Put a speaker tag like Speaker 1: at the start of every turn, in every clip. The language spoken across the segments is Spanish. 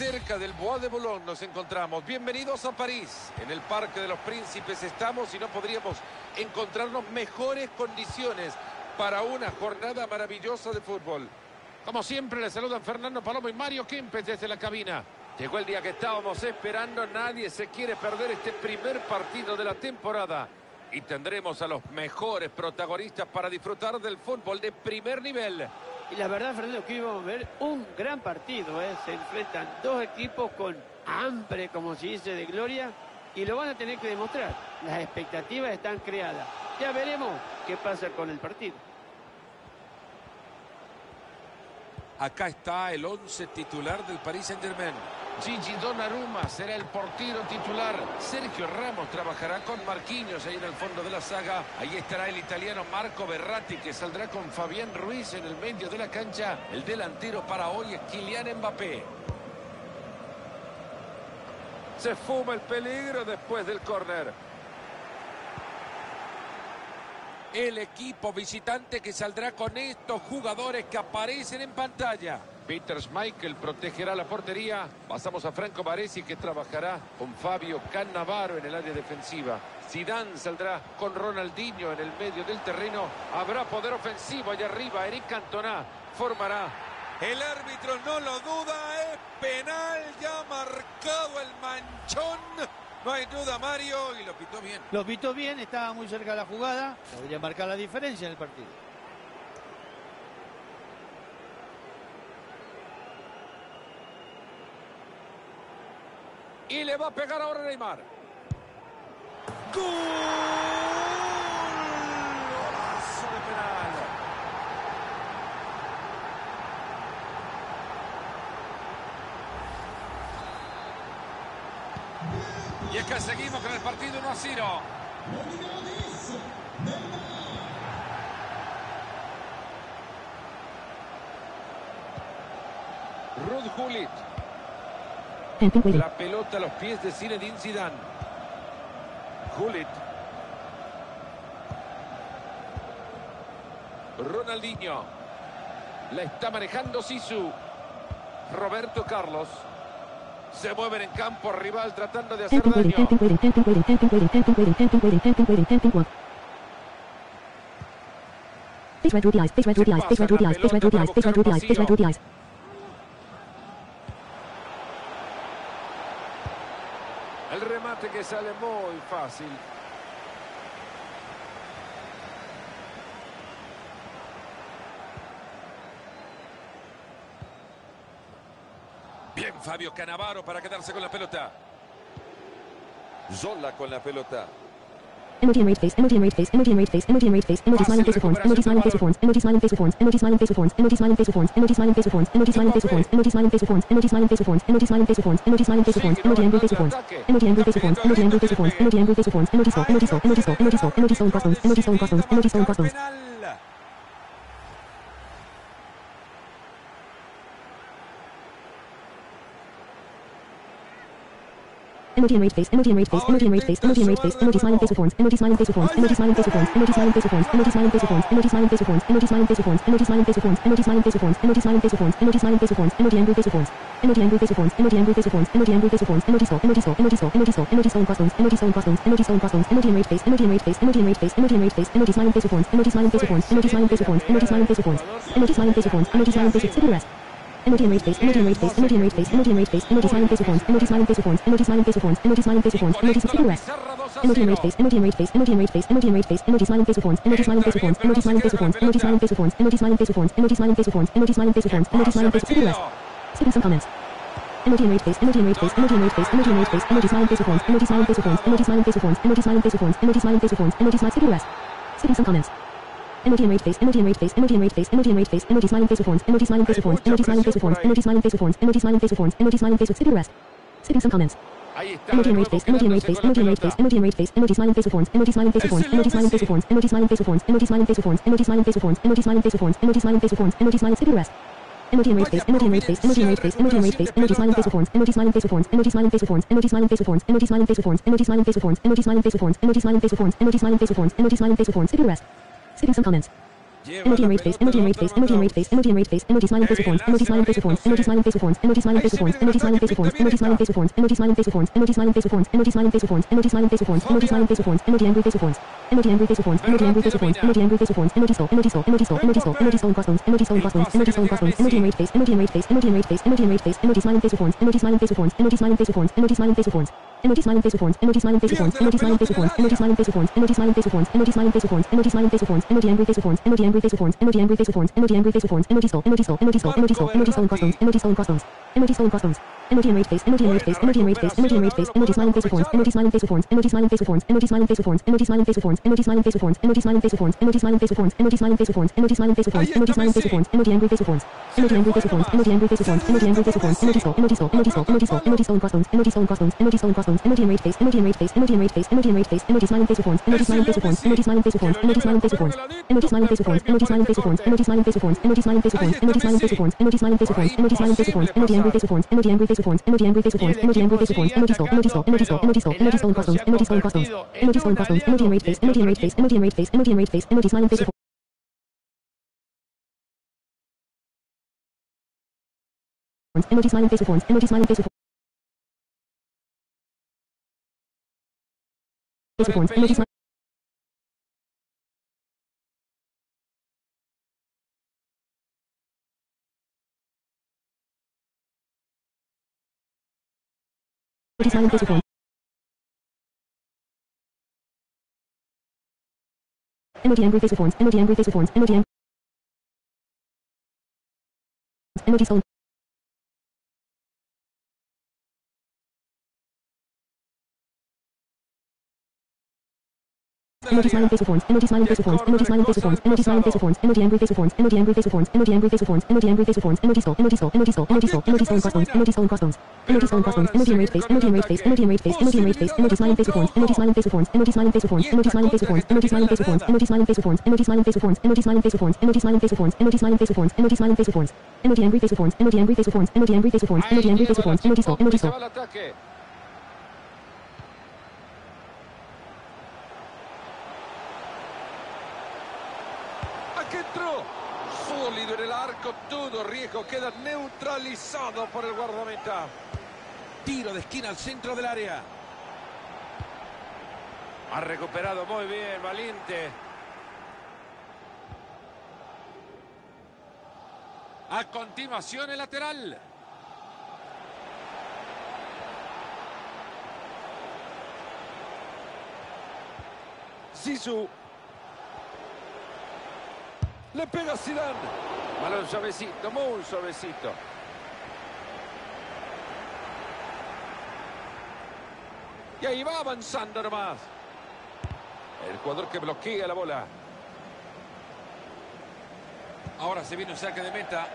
Speaker 1: cerca del Bois de Boulogne nos encontramos. Bienvenidos a París. En el Parque de los Príncipes estamos y no podríamos encontrarnos mejores condiciones para una jornada maravillosa de fútbol.
Speaker 2: Como siempre, le saludan Fernando Palomo y Mario Kempes desde la cabina.
Speaker 1: Llegó el día que estábamos esperando. Nadie se quiere perder este primer partido de la temporada. Y tendremos a los mejores protagonistas para disfrutar del fútbol de primer nivel.
Speaker 3: Y la verdad, Fernando, que íbamos a ver un gran partido, ¿eh? Se enfrentan dos equipos con hambre, como se dice, de gloria, y lo van a tener que demostrar. Las expectativas están creadas. Ya veremos qué pasa con el partido.
Speaker 1: Acá está el 11 titular del Paris Saint-Germain.
Speaker 2: Gigi Donnarumma será el portero titular.
Speaker 1: Sergio Ramos trabajará con Marquinhos ahí en el fondo de la saga. Ahí estará el italiano Marco Verratti, que saldrá con Fabián Ruiz en el medio de la cancha. El delantero para hoy es Kylian Mbappé. Se fuma el peligro después del córner. El equipo visitante que saldrá con estos jugadores que aparecen en pantalla.
Speaker 2: Peter Schmeichel protegerá la portería. Pasamos a Franco Baresi, que trabajará con Fabio Cannavaro en el área defensiva.
Speaker 1: Zidane saldrá con Ronaldinho en el medio del terreno. Habrá poder ofensivo allá arriba. Eric Cantona formará. El árbitro no lo duda. Es penal. Ya marcado el manchón. No hay duda, Mario. Y lo pitó bien.
Speaker 3: Lo pitó bien. Estaba muy cerca de la jugada. Podría marcar la diferencia en el partido.
Speaker 1: Y le va a pegar ahora Neymar. ¡Gol! Golazo de penal. Y es que seguimos con el partido 1-0. Ruud Gullit. La pelota a los pies de Zinedine Zidane. Gullit. Ronaldinho. La está manejando Zizou. Roberto Carlos. Se mueven en campo rival tratando de hacer daño. El remate que sale muy fácil. Bien, Fabio Cannavaro para quedarse con la pelota. Zola con la pelota.
Speaker 4: Emoji enraged face, emoji enraged face, emoji enraged face, emoji enraged face, emoji smiling face with horns, emoji smiling face with horns, emoji smiling face with horns, emoji smiling face with horns, emoji smiling face with horns, emoji smiling face with horns, emoji smiling face with horns, emoji smiling face with horns, emoji smiling face with horns, emoji smiling face with horns, emoji smiling face with horns, emoji angry face with horns, emoji angry face with horns, emoji angry face with horns, emoji angry face with horns, emoji soul, emoji soul, emoji soul, emoji soul, emoji soul crossbones, emoji soul crossbones, emoji soul crossbones. Emoji enraged face, emoji enraged face, emoji enraged face, emoji enraged face, emoji smiling face with horns, emoji smiling face with horns, emoji smiling face with horns, emoji smiling face with horns, emoji smiling face with horns, emoji smiling face with horns, emoji smiling face with horns, emoji smiling face with horns, emoji smiling face with horns, emoji smiling face with horns, emoji smiling face with horns, emoji angry face with horns, emoji angry face with horns, emoji angry face with horns, emoji angry face with horns, emoji soul, emoji soul, emoji soul, emoji soul, emoji soul crossbones, emoji soul crossbones, emoji soul crossbones, emoji enraged face, emoji enraged face, emoji enraged face, emoji enraged face, emoji smiling face with horns, emoji smiling face with horns, emoji smiling face with horns, emoji smiling face with horns, emoji smiling face with horns, emoji smiling face with city rest. Emoji enraged face, emoji enraged face, emoji enraged face, emoji enraged face, emoji smiling face with horns, emoji smiling face with horns, emoji smiling face with horns, emoji smiling face with horns, emoji city rest. Emoji enraged face, emoji enraged face, emoji enraged face, emoji enraged face, emoji smiling face with horns, emoji smiling face with horns, emoji smiling face with horns, emoji smiling face with horns, emoji smiling face with horns, emoji smiling face with horns, emoji smiling face with horns, emoji smiling face with city rest. Skipping some comments. Emoji enraged face, emoji enraged face, emoji enraged face, emoji enraged face, emoji smiling face with horns, emoji smiling face with horns, emoji smiling face with horns, emoji smiling face with horns, emoji smiling face with horns, emoji smiling city rest. Skipping some comments. Emoji enraged face, emoji enraged face, emoji enraged face, emoji enraged face, emoji smiling face with horns, emoji smiling face with horns, emoji smiling face with horns, emoji smiling face with horns, emoji smiling face with horns, emoji smiling face with city rest. Skipping some comments. Emoji enraged face, emoji enraged face, emoji enraged face, emoji enraged face, emoji smiling face with horns, emoji smiling face with horns, emoji smiling face with horns, emoji smiling face with horns, emoji smiling face with horns, emoji smiling face with horns, emoji smiling face with horns, emoji smiling face with horns, emoji smiling city rest. Emoji enraged face, emoji enraged face, emoji enraged face, emoji enraged face, emoji smiling face with horns, emoji smiling face with horns, emoji smiling face with horns, emoji smiling face with horns, emoji smiling face with horns, emoji smiling face with horns, emoji smiling face with horns, emoji smiling face with horns, emoji smiling face with horns, emoji smiling face with horns, emoji smiling face with horns, city rest. Skipping some comments. Emoji enraged face, emoji enraged face, emoji enraged face, emoji enraged face, emoji smiling face with horns, emoji smiling face with horns, emoji smiling face with horns, emoji smiling face with horns, emoji smiling face with horns, emoji smiling face with horns, emoji smiling face with horns, emoji smiling face with horns, emoji smiling face with horns, emoji smiling face with horns, emoji smiling face with horns, emoji angry face with horns, emoji angry face with horns, emoji angry face with horns, emoji angry face with horns, emoji soul, emoji soul, emoji soul, emoji soul, emoji soul crossbones, emoji soul crossbones, emoji soul crossbones, emoji enraged face, emoji enraged face, emoji enraged face, emoji enraged face, emoji smiling face with horns, emoji smiling face with horns, emoji smiling face with horns, emoji smiling face with horns. Emoji smiling face with horns, emoji smiling face with horns, emoji smiling face with horns, emoji smiling face with horns, emoji smiling face with horns, emoji smiling face with horns, emoji smiling face with horns, emoji angry face with horns, emoji angry face with horns, emoji angry face with horns, emoji angry face with horns, emoji soul, emoji soul, emoji soul, emoji soul, emoji soul crossbones, emoji soul crossbones, emoji soul crossbones, emoji enraged face, emoji enraged face, emoji enraged face, emoji enraged face, emoji smiling face with horns, emoji smiling face with horns, emoji smiling face with horns, emoji smiling face with horns, emoji smiling face with horns, emoji smiling face with horns, emoji smiling face with horns, emoji smiling face with horns, emoji smiling face with horns, emoji smiling face with horns, emoji smiling face with horns, emoji angry face with horns, emoji angry face with horns, emoji angry face with horns, emoji angry face with horns, emoji soul, emoji soul, emoji soul, emoji soul, emoji soul crossbones, emoji soul crossbones, emoji soul crossbones, emoji enraged face, emoji enraged face, emoji enraged face, emoji enraged face, emoji smiling face with horns, emoji smiling face with horns, emoji smiling face with horns, emoji smiling face with horns, emoji smiling face with horns, emoji smiling face with horns, emoji smiling face with horns, emoji smiling face with horns, emoji smiling face with horns, emoji smiling face with horns, emoji smiling face with horns, emoji angry face with horns, emoji angry face with horns, emoji angry face with horns, emoji angry face with horns, emoji soul, emoji soul, emoji soul, emoji soul, emoji soul crossbones, emoji soul crossbones, emoji soul crossbones, emoji enraged face, emoji enraged face, emoji enraged face, emoji enraged face, emoji smiling face with horns, emoji smiling face with horns, emoji smiling face with horns, emoji smiling emoji smiling face with horns, emoji angry face with horns, emoji angry face with horns, emoji angry, emoji soul, emoji smiling face with horns, emoji smiling face with horns, emoji smiling face with horns, emoji smiling face with horns, emoji angry face with horns, emoji angry face with horns, emoji angry face with horns, emoji angry face with horns, emoji soul, emoji soul, emoji soul, emoji soul, emoji soul crossbones, emoji soul crossbones, emoji soul crossbones, emoji enraged face, emoji enraged face, emoji enraged face, emoji enraged face, emoji smiling face with horns, emoji smiling face with horns, emoji smiling face with horns, emoji smiling face with horns, emoji smiling face with horns, emoji smiling face with horns, emoji smiling face with horns, emoji smiling face with horns, emoji smiling face with horns, emoji smiling face with horns, emoji smiling face with horns, emoji angry face with horns, emoji angry face with horns, emoji angry face with horns, emoji angry face with horns, emoji soul, emoji soul.
Speaker 1: Aquí entró, sólido en el arco, todo riesgo queda neutralizado por el guardameta. Tiro de esquina al centro del área.
Speaker 2: Ha recuperado muy bien, valiente. A continuación el lateral.
Speaker 1: Zizou. Le pega Zidane.
Speaker 2: Balón suavecito, muy suavecito.
Speaker 1: Y ahí va avanzando nomás. El jugador que bloquea la bola.
Speaker 2: Ahora se viene un saque de meta.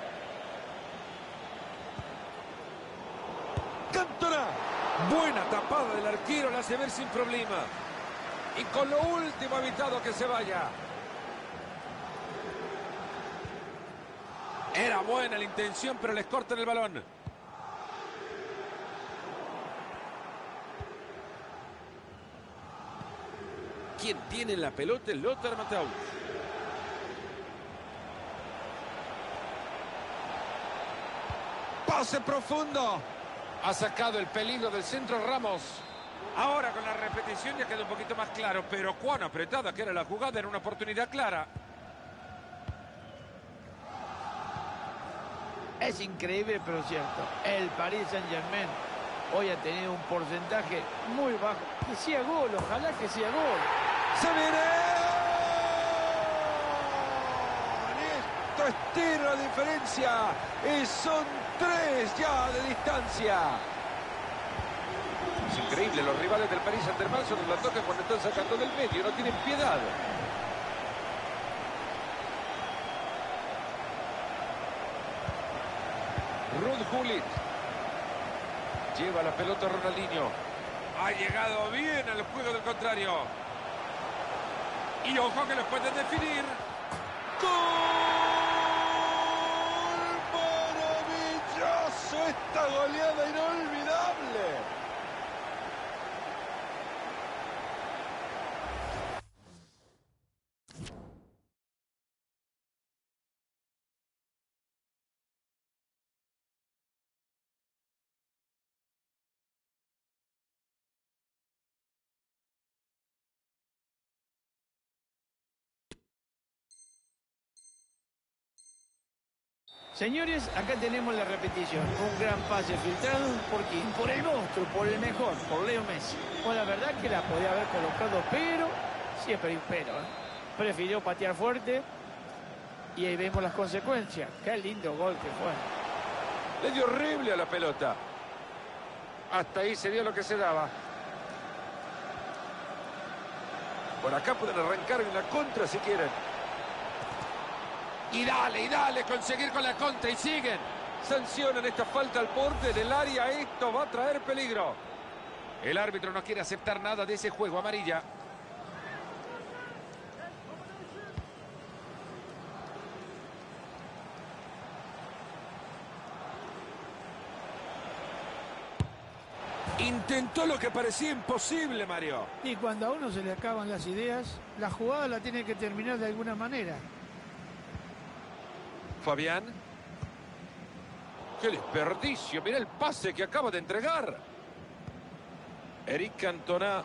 Speaker 1: Cantona. Buena tapada del arquero, la hace ver sin problema. Y con lo último evitado que se vaya.
Speaker 2: Era buena la intención, pero les cortan el balón.
Speaker 1: Quien tiene la pelota es Lothar Matthäus. Pase profundo.
Speaker 2: Ha sacado el peligro del centro Ramos. Ahora con la repetición ya queda un poquito más claro, pero cuán apretada que era la jugada, era una oportunidad clara.
Speaker 3: Es increíble, pero cierto. El Paris Saint-Germain hoy ha tenido un porcentaje muy bajo. Que sea gol, ojalá que sea gol.
Speaker 1: ¡Se viene! Esto estira la diferencia. Y son 3 ya de distancia.
Speaker 2: Es increíble, los rivales del Paris Saint-Germain solo la tocan cuando están sacando del medio, no tienen piedad.
Speaker 1: Ruud Gullit.
Speaker 2: Lleva la pelota Ronaldinho. Ha llegado bien al juego del contrario. Y ojo que los pueden definir.
Speaker 1: ¡Gol! ¡Maravilloso! Esta goleada inolvidable.
Speaker 3: Señores, acá tenemos la repetición. Un gran pase filtrado. ¿Por quién? Por el monstruo, por el mejor, por Leo Messi. Pues la verdad que la podía haber colocado, pero siempre hay un pero, ¿eh? Prefirió patear fuerte y ahí vemos las consecuencias. Qué lindo gol que fue.
Speaker 1: Le dio horrible a la pelota. Hasta ahí se dio lo que se daba. Por acá pueden arrancar en la contra si quieren.
Speaker 2: Y dale, conseguir con la contra y siguen.
Speaker 1: Sancionan esta falta al borde del área. Esto va a traer peligro.
Speaker 2: El árbitro no quiere aceptar nada de ese juego, amarilla.
Speaker 1: Intentó lo que parecía imposible, Mario.
Speaker 5: Y cuando a uno se le acaban las ideas, la jugada la tiene que terminar de alguna manera.
Speaker 1: Fabián. ¡Qué desperdicio! Mira el pase que acaba de entregar. Eric Cantona.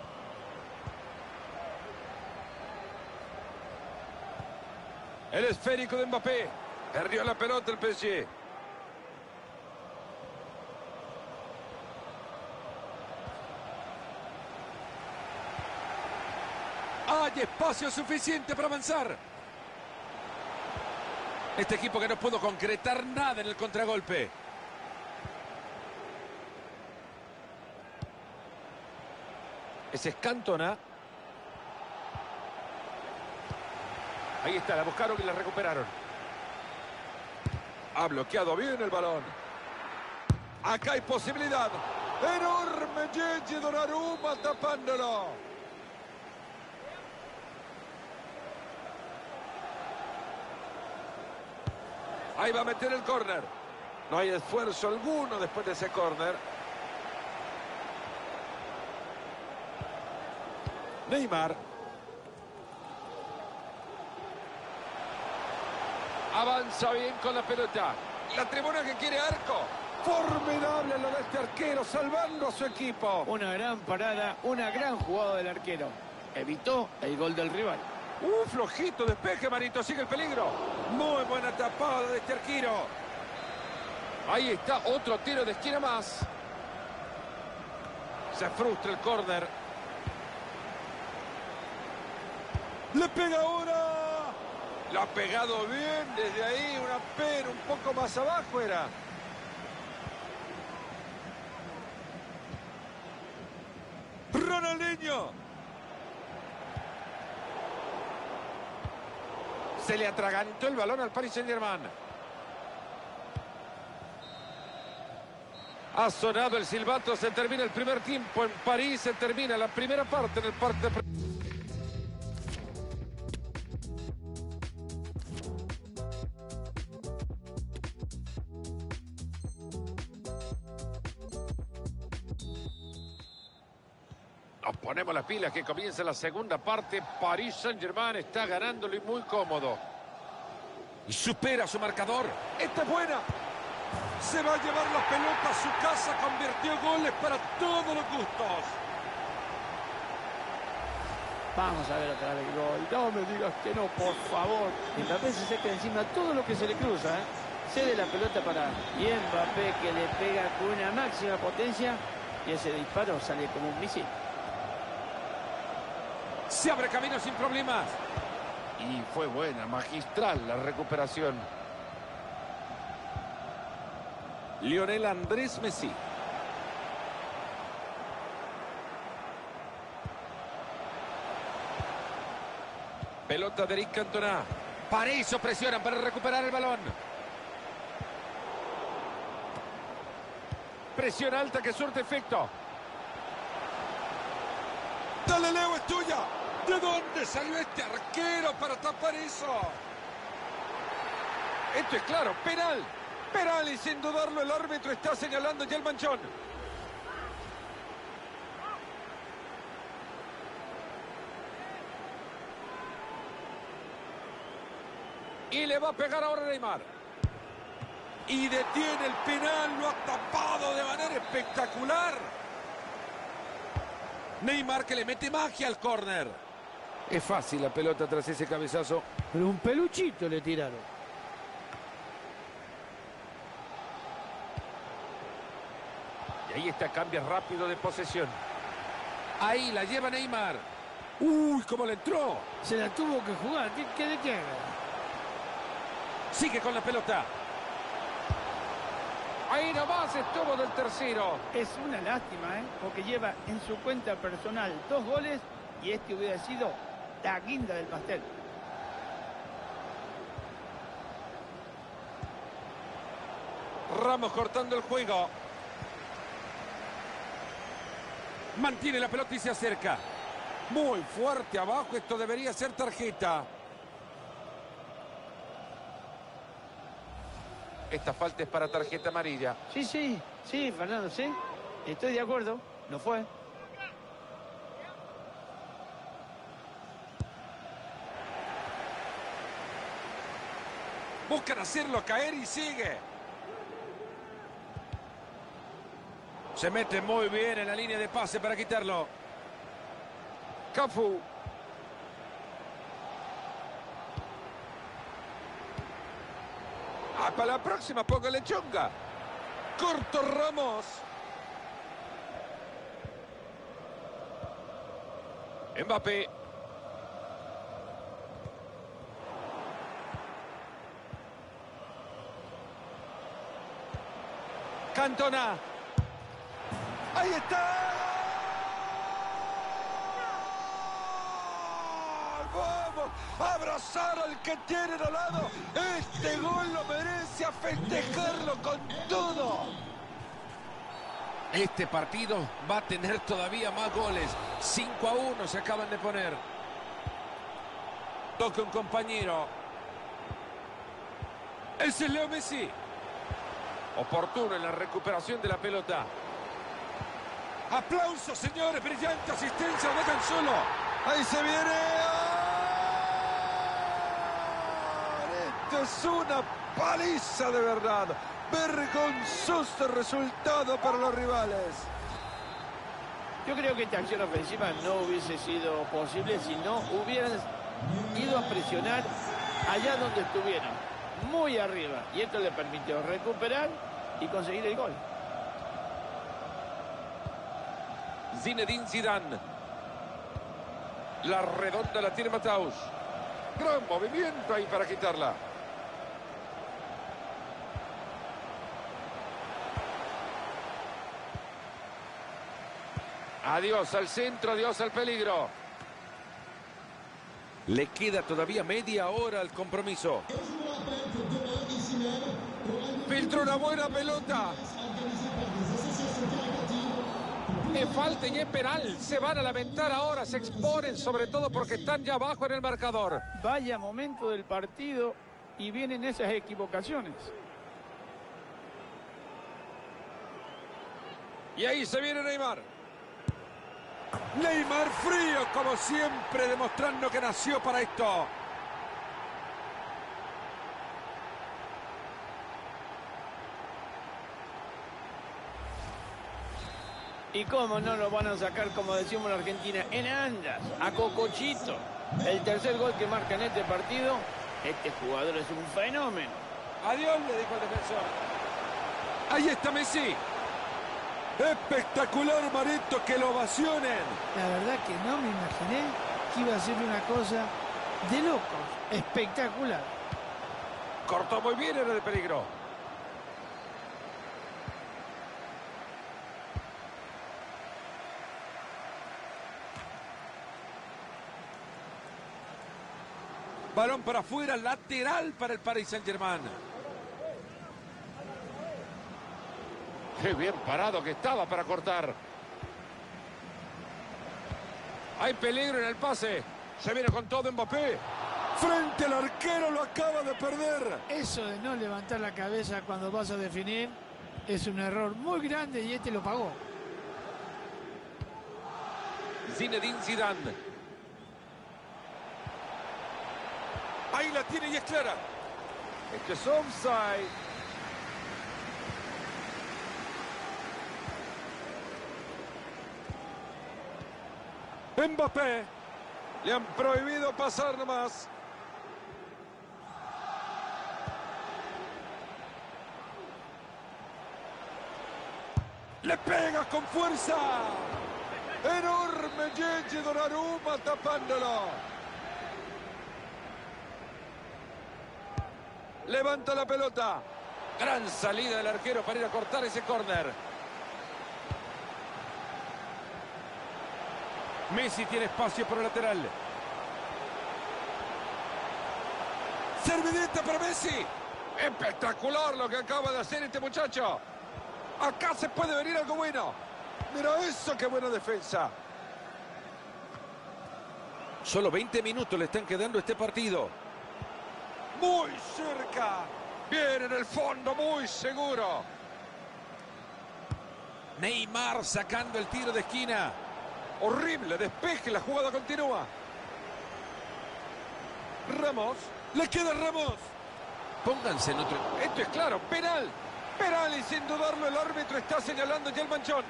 Speaker 1: El esférico de Mbappé. Perdió la pelota el PSG. Hay espacio suficiente para avanzar.
Speaker 2: Este equipo que no pudo concretar nada en el contragolpe.
Speaker 1: Ese es Cantona. Ahí está, la buscaron y la recuperaron. Ha bloqueado bien el balón. Acá hay posibilidad. Enorme Gigi Donnarumma tapándolo. Ahí va a meter el córner. No hay esfuerzo alguno después de ese córner. Neymar. Avanza bien con la pelota. La tribuna que quiere arco. Formidable lo de este arquero, salvando a su equipo.
Speaker 3: Una gran parada, una gran jugada del arquero. Evitó el gol del rival.
Speaker 1: Flojito despeje, Marito, sigue el peligro. Muy buena tapada de este arquero. Ahí está, otro tiro de esquina más. Se frustra el córner. Le pega ahora. Lo ha pegado bien desde ahí, una pena un poco más abajo era. Ronaldinho. Se le atragantó el balón al Paris Saint-Germain. Ha sonado el silbato, se termina el primer tiempo. En París se termina la primera parte en el parte. Nos ponemos las pilas que comienza la segunda parte. Paris Saint-Germain está ganándolo y muy cómodo.
Speaker 2: Y supera su marcador.
Speaker 1: Esta es buena. Se va a llevar la pelota a su casa. Convirtió goles para todos los gustos.
Speaker 3: Vamos a ver otra vez el gol. No me digas que no, por favor. Mbappé se saca encima todo lo que se le cruza, ¿eh? Cede la pelota para Mbappé, que le pega con una máxima potencia. Y ese disparo sale como un misil.
Speaker 2: Se abre camino sin problemas.
Speaker 1: Y fue buena, magistral la recuperación. Lionel Andrés Messi. Pelota de Eric Cantona.
Speaker 2: Para eso presionan para recuperar el balón.
Speaker 1: Presión alta que surte efecto. Dale, Leo, es tuya. ¿De dónde salió este arquero para tapar eso? Esto es claro, penal. Penal y sin dudarlo el árbitro está señalando ya el manchón. Y le va a pegar ahora a Neymar. Y detiene el penal, lo ha tapado de manera espectacular.
Speaker 2: Neymar que le mete magia al córner.
Speaker 1: Es fácil la pelota tras ese cabezazo.
Speaker 5: Pero un peluchito le tiraron.
Speaker 2: Ahí está, cambia rápido de posesión. Ahí la lleva Neymar. ¡Uy, cómo le entró!
Speaker 5: Se la tuvo que jugar. ¿Qué quiere que haga?
Speaker 2: Sigue con la pelota.
Speaker 1: Ahí nomás estuvo del tercero.
Speaker 5: Es una lástima, porque lleva en su cuenta personal 2 goles y este hubiera sido la guinda del pastel.
Speaker 2: Ramos cortando el juego. Mantiene la pelota y se acerca. Muy fuerte abajo. Esto debería ser tarjeta.
Speaker 1: Esta falta es para tarjeta amarilla.
Speaker 3: Sí, Fernando, sí. Estoy de acuerdo. Lo fue.
Speaker 2: Buscan hacerlo caer y sigue. Se mete muy bien en la línea de pase para quitarlo.
Speaker 1: Cafu. Para la próxima, póngale chonga.
Speaker 2: Corto Ramos.
Speaker 1: Mbappé.
Speaker 2: Cantona. Ahí está.
Speaker 1: Vamos a abrazar al que tienen al lado. Este gol lo merece, a festejarlo con todo.
Speaker 2: Este partido va a tener todavía más goles. 5-1 se acaban de poner. Toca un compañero. Ese es Leo Messi.
Speaker 1: Oportuno en la recuperación de la pelota.
Speaker 2: Aplausos, señores. Brillante asistencia. Lo dejan solo.
Speaker 1: Ahí se viene. Esto es una paliza de verdad. Vergonzoso resultado para los rivales.
Speaker 3: Yo creo que esta acción ofensiva no hubiese sido posible si no hubieran ido a presionar allá donde estuvieron, muy arriba. Y esto le permitió recuperar y conseguir el gol.
Speaker 1: Zinedine Zidane. La redonda la tiene Mataus. Gran movimiento ahí para quitarla. Adiós al centro, adiós al peligro.
Speaker 2: Le queda todavía media hora al compromiso.
Speaker 1: Filtró una buena pelota.
Speaker 2: Es falta y es penal. Se van a lamentar ahora, se exponen, sobre todo porque están ya abajo en el marcador.
Speaker 5: Vaya momento del partido y vienen esas equivocaciones.
Speaker 2: Y ahí se viene Neymar. Neymar frío, como siempre, demostrando que nació para esto.
Speaker 3: Y cómo no lo van a sacar, como decimos en Argentina, en andas, a cocochito. El tercer gol que marca en este partido, este jugador es un fenómeno.
Speaker 2: Adiós, le dijo el defensor. Ahí está Messi. Espectacular, Marito, que lo ovacionen.
Speaker 5: La verdad que no me imaginé que iba a ser una cosa de locos. Espectacular.
Speaker 2: Cortó muy bien, era de peligro. Balón para afuera, lateral para el Paris Saint-Germain.
Speaker 1: Qué bien parado que estaba para cortar. Hay peligro en el pase. Se viene con todo Mbappé.
Speaker 2: Frente al arquero, lo acaba de perder.
Speaker 5: Eso de no levantar la cabeza cuando vas a definir es un error muy grande y este lo pagó.
Speaker 1: Zinedine Zidane.
Speaker 2: Ahí la tiene y es clara.
Speaker 1: Este es offside.
Speaker 2: Mbappé.
Speaker 1: Le han prohibido pasar nomás. Le pega con fuerza. Enorme Gigi Donnarumma tapándolo. Levanta la pelota. Gran salida del arquero para ir a cortar ese córner.
Speaker 2: Messi tiene espacio por el lateral.
Speaker 1: Servidita para Messi. Espectacular lo que acaba de hacer este muchacho. Acá se puede venir algo bueno. Mira eso, qué buena defensa. Solo 20 minutos le están quedando a este partido. Muy cerca. Bien en el fondo, muy seguro.
Speaker 2: Neymar sacando el tiro de esquina.
Speaker 1: Horrible despeje, la jugada continúa. Ramos, le queda Ramos.
Speaker 2: Pónganse en otro...
Speaker 1: Esto es claro, penal. Penal y sin dudarlo el árbitro está señalando ya el manchón.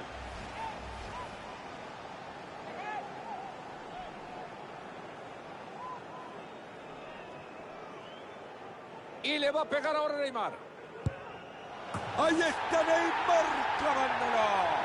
Speaker 1: Y le va a pegar ahora Neymar. Ahí está Neymar clavándolo.